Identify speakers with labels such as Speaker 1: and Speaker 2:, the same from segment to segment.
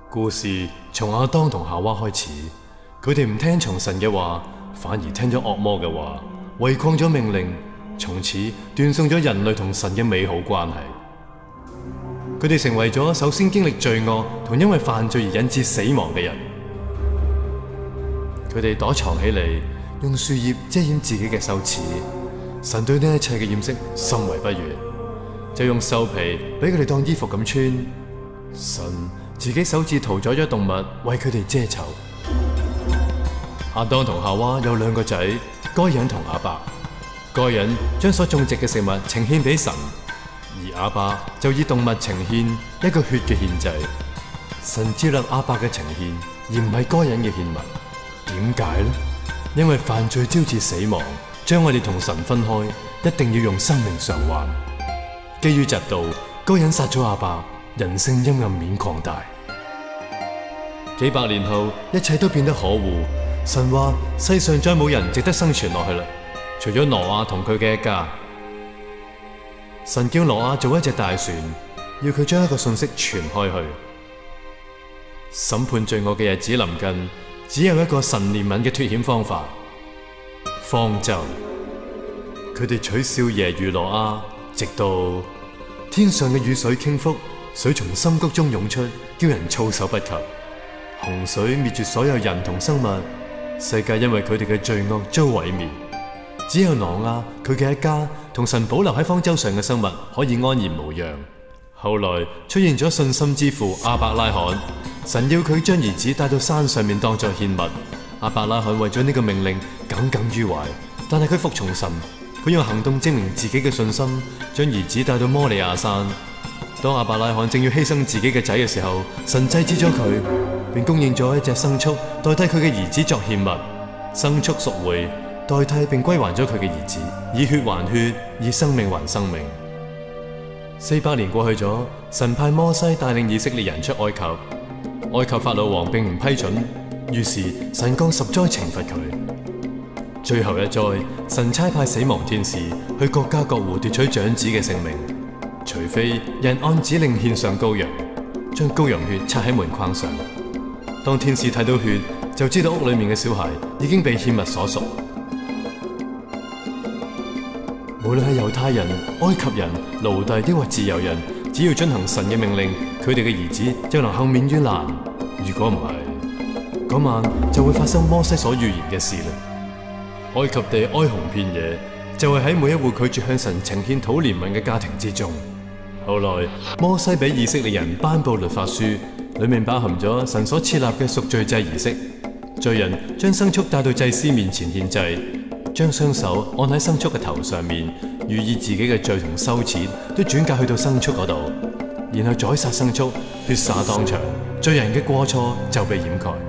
Speaker 1: 故事從亞當同夏娃開始，佢哋唔聽從神嘅話，反而聽咗惡魔嘅話，違抗咗命令，從此斷送咗人類同神嘅美好關係。佢哋成為咗首先經歷罪惡同因為犯罪而引致死亡嘅人。佢哋躲藏起嚟，用樹葉遮掩自己嘅羞恥。神對呢一切嘅掩飾深為不悅，就用獸皮俾佢哋當衣服咁穿。神自己手指屠宰咗動物為佢哋遮醜。亞當同夏娃有兩個仔，該隱同亞伯。該隱將所種植嘅食物呈獻俾神，而亞伯就以動物呈獻一個血嘅獻祭。神接納亞伯嘅呈獻，而唔係該隱嘅獻物。點解呢？因為犯罪招致死亡，將我哋同神分開，一定要用生命償還。基於嫉妒，該隱殺咗亞伯，人性陰暗面擴大。幾百年後，一切都變得可惡。神話世上再冇人值得生存落去啦，除咗挪亞同佢嘅一家。神叫挪亞做一隻大船，要佢將一個信息傳開去。審判罪惡嘅日子臨近，只有一個神憐憫嘅脫險方法——方舟。佢哋取笑耶如挪亞，直到天上嘅雨水傾覆，水從深谷中湧出，叫人措手不及。洪水滅絕所有人同生物，世界因為佢哋嘅罪惡遭毀滅。只有挪亞佢嘅一家同神保留喺方舟上嘅生物可以安然無恙。後來出現咗信心之父亞伯拉罕，神要佢將兒子帶到山上面當作獻物。亞伯拉罕為咗呢個命令耿耿於懷，但係佢服從神，佢用行動證明自己嘅信心，將兒子帶到摩利亞山。當亞伯拉罕正要犧牲自己嘅仔嘅時候，神制止咗佢，便供應咗一隻牲畜代替佢嘅兒子作獻物。牲畜贖回，代替並歸還咗佢嘅兒子，以血還血，以生命還生命。400年過去咗，神派摩西帶領以色列人出埃及。埃及法老王並唔批准，於是神降10災懲罰佢。最後一災，神差派死亡天使去各家各戶奪取長子嘅性命，除非人按指令獻上羔羊，將羔羊血擦喺門框上。當天使睇到血，就知道屋裏面嘅小孩已經被獻物所贖。無論係猶太人、埃及人、奴隸抑或自由人，只要遵行神嘅命令，佢哋嘅兒子就能幸免於難。如果唔係，嗰晚就會發生摩西所預言嘅事啦。埃及地哀鴻遍野，就係喺每一戶拒絕向神呈獻討憐憫嘅家庭之中。後來摩西俾以色列人頒布律法書，裏面包含咗神所設立嘅贖罪祭儀式。罪人將牲畜帶到祭司面前獻祭，將雙手按喺牲畜嘅頭上面，寓意自己嘅罪同羞恥都轉嫁去到牲畜嗰度，然後宰殺牲畜，血灑當場，罪人嘅過錯就被掩蓋。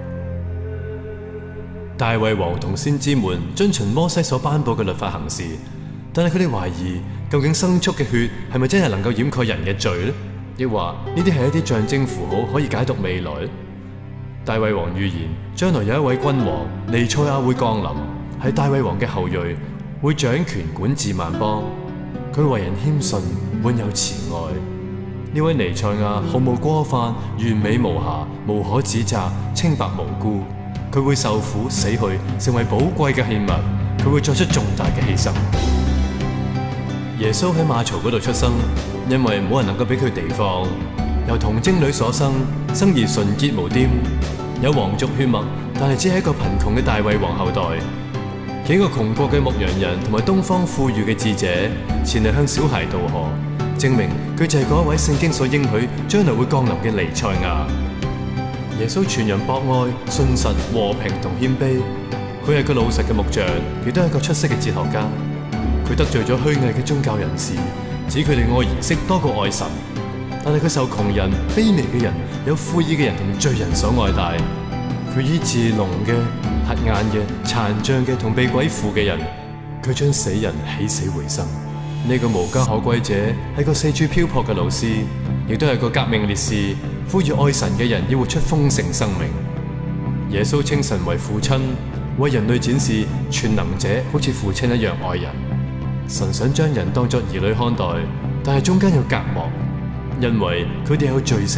Speaker 1: 大衛王同先知們遵循摩西所頒布嘅律法行事，但係佢哋懷疑究竟牲畜嘅血係咪真係能夠掩蓋人嘅罪呢？抑或呢啲係一啲象徵符號，可以解讀未來？大衛王預言將來有一位君王彌賽亞會降臨，係大衛王嘅後裔，會掌權管治萬邦。佢為人謙遜，滿有慈愛。呢位彌賽亞毫無過犯，完美無瑕，無可指責，清白無辜。佢會受苦死去，成為寶貴嘅獻物。佢會作出重大嘅犧牲。耶穌喺馬槽嗰度出生，因為冇人能夠俾佢地方。由童貞女所生，生而純潔無玷，有皇族血脈，但係只係一個貧窮嘅大衛王後代。幾個窮國嘅牧羊人同埋東方富裕嘅智者前嚟向小孩渡河，證明佢就係嗰一位聖經所應許將來會降臨嘅彌賽亞。耶穌傳揚博愛、信實、和平同謙卑。佢係個老實嘅木匠，亦都係一個出色嘅哲學家。佢得罪咗虛偽嘅宗教人士，指佢哋愛儀式多過愛神。但係佢受窮人、卑微嘅人、有富裕嘅人同罪人所愛戴。佢醫治聾嘅、瞎眼嘅、殘障嘅同被鬼附嘅人。佢將死人起死回生。呢個無家可歸者係個四處漂泊嘅老師，亦都係個革命烈士，呼籲愛神嘅人要活出豐盛生命。耶穌稱神為父親，為人類展示全能者好似父親一樣愛人。神想將人當作兒女看待，但係中間有隔膜，因為佢哋有罪性，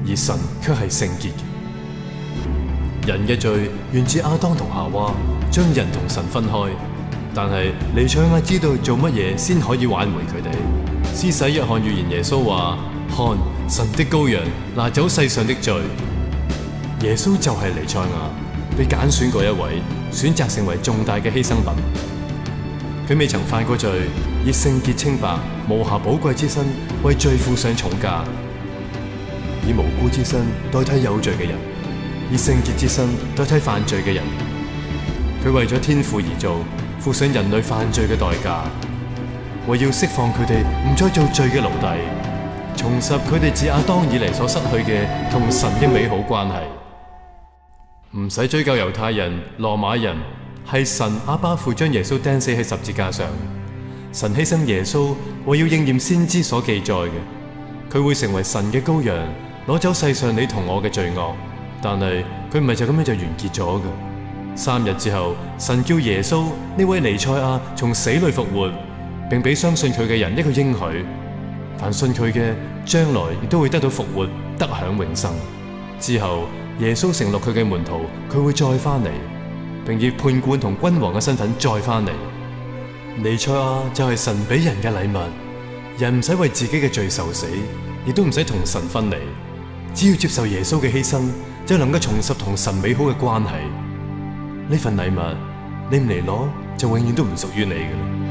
Speaker 1: 而神卻係聖潔嘅。人嘅罪源自亞當同夏娃將人同神分開，但係彌賽亞知道做乜嘢先可以挽回佢哋。施洗約翰預言耶穌話：看，神的羔羊拿走世上的罪。耶穌就係彌賽亞，被揀選過一位，選擇成為重大嘅犧牲品。佢未曾犯過罪，以聖潔清白、無瑕寶貴之身為罪付上重價，以無辜之身代替有罪嘅人，以聖潔之身代替犯罪嘅人。佢為咗天父而做，付上人類犯罪嘅代價，為要釋放佢哋唔再做罪嘅奴隸，重拾佢哋自亞當以嚟所失去嘅同神嘅美好關係。唔使追究猶太人、羅馬人，係神阿爸父將耶穌釘死喺十字架上。神犧牲耶穌，為要應驗先知所記載嘅，佢會成為神嘅羔羊，攞走世上你同我嘅罪惡。但係佢唔係就咁樣就完結咗嘅。3日之後，神叫耶穌呢位彌賽亞從死裏復活，並俾相信佢嘅人一個應許：凡信佢嘅，將來亦都會得到復活，得享永生。之後，耶穌承諾佢嘅門徒，佢會再翻嚟，並以判官同君王嘅身份再翻嚟。彌賽亞就係神俾人嘅禮物，人唔使為自己嘅罪受死，亦都唔使同神分離，只要接受耶穌嘅犧牲，就能夠重拾同神美好嘅關係。呢份禮物，你唔嚟攞，就永遠都唔屬於你嘅。